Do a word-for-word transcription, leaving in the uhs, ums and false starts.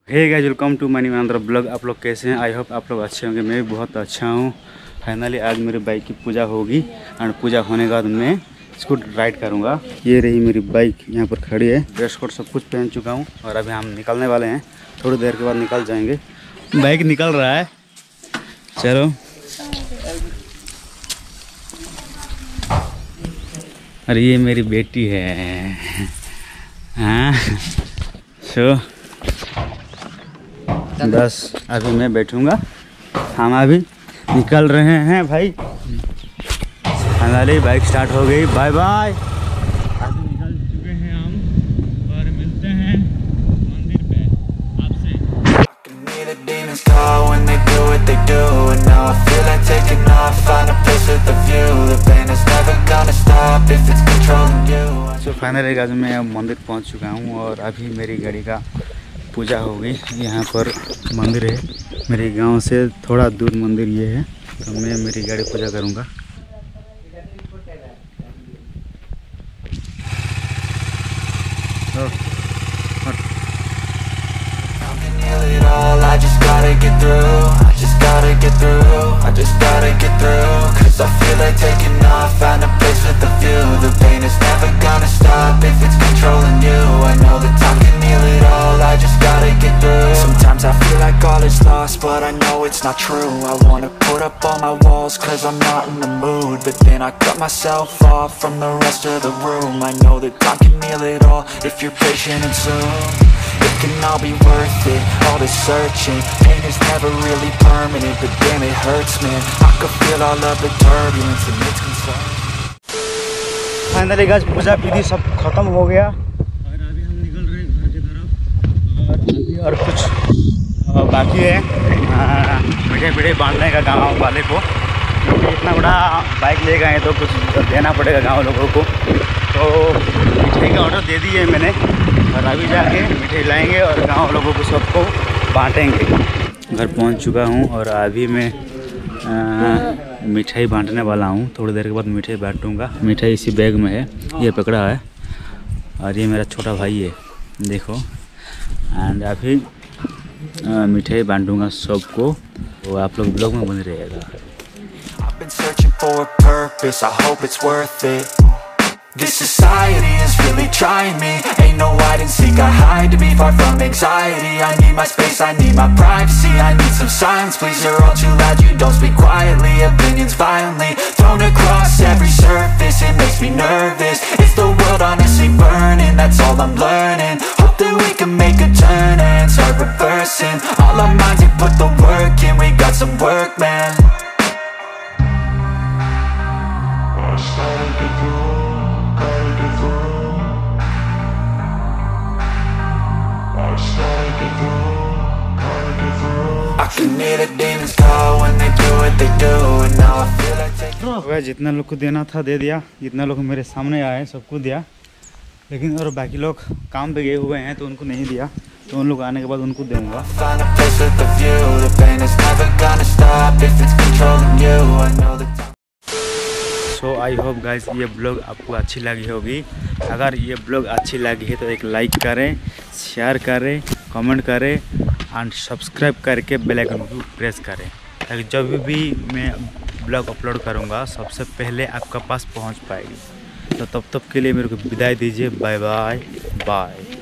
Hey guys, welcome to मनी अंदर blog. आप लोग कैसे हैं? आई होप आप लोग अच्छे होंगे। मैं भी बहुत अच्छा हूँ। फाइनली आज मेरी बाइक की पूजा होगी एंड पूजा होने के बाद मैं इसको राइड करूँगा। ये रही मेरी बाइक, यहाँ पर खड़ी है। ड्रेस कोड सब कुछ पहन चुका हूँ और अभी हम निकलने वाले हैं। थोड़ी देर के बाद निकल जाएंगे। बाइक निकल रहा है, चलो। अरे ये मेरी बेटी है। हाँ सो बस अभी मैं बैठूंगा। हम अभी निकल रहे हैं भाई। हमारी बाइक स्टार्ट हो गई। Bye bye. अभी निकल चुके हैं हम और मिलते हैं मंदिर पे आपसे। सो फाइनली आज मैं मंदिर पहुंच चुका हूं और अभी मेरी गाड़ी का पूजा होगी। यहाँ पर मंदिर है, मेरे गांव से थोड़ा दूर मंदिर ये है, तो मैं मेरी गाड़ी पूजा करूँगा। I just gotta get through, I just gotta get through, I just gotta get through, cause I feel like taking off, find a place with a view, the pain is never gonna stop if it's controlling you, I know that time can heal it all, I just gotta get through. Sometimes I feel like all is lost, but I know it's not true, I wanna put up all my walls cause I'm not in the mood, but then I cut myself off from the rest of the room, I know that time can heal it all if you're patient and soon. It can all be worth it, all this searching. Pain is never really permanent, but damn it hurts man. I could feel all of the turbulence and it's concerning. Finally guys पूजा विधि सब खत्म हो गया और अभी हम निकल रहे हैं घर की तरफ। और अभी और कुछ बाकी है, मीठे पीठे बांटने का गाँव वाले को, क्योंकि इतना बड़ा बाइक ले गए तो कुछ देना पड़ेगा गाँव लोगों को। तो मिठाई का ऑर्डर दे दिए मैंने और अभी जाके मिठाई लाएंगे और गांव लोगों को सबको बांटेंगे। घर पहुंच चुका हूं और अभी मैं मिठाई बांटने वाला हूं। थोड़ी देर के बाद मिठाई बांटूंगा। मिठाई इसी बैग में है, ये पकड़ा है और ये मेरा छोटा भाई है, देखो। एंड अभी मिठाई बांटूंगा सबको, तो आप लोग ब्लॉग में बने रहिएगा। This society is really trying me. Ain't no hide and seek, I hide to be far from anxiety. I need my space, I need my privacy, I need some silence, please. You're all too loud, you don't speak quietly. Opinions violently thrown across every surface, it makes me nervous. Is the world honestly burning? That's all I'm learning. Hope that we can make a turn and start reversing all our minds and put the work in. We got some work, man. I started to do वह जितना लोग को देना था दे दिया, जितना लोग मेरे सामने आए सबको दिया, लेकिन और बाकी लोग काम पे गए हुए हैं तो उनको नहीं दिया, तो उन लोग आने के बाद उनको दूंगा। सो आई होप गाइस ये ब्लॉग आपको अच्छी लगी होगी। अगर ये ब्लॉग अच्छी लगी है तो एक लाइक करें, शेयर करें, कमेंट करें एंड सब्सक्राइब करके बेल आइकन को प्रेस करें, ताकि जब भी मैं ब्लॉग अपलोड करूँगा सबसे पहले आपका पास पहुँच पाएगी। तो तब तक के लिए मेरे को विदाई दीजिए। Bye bye bye.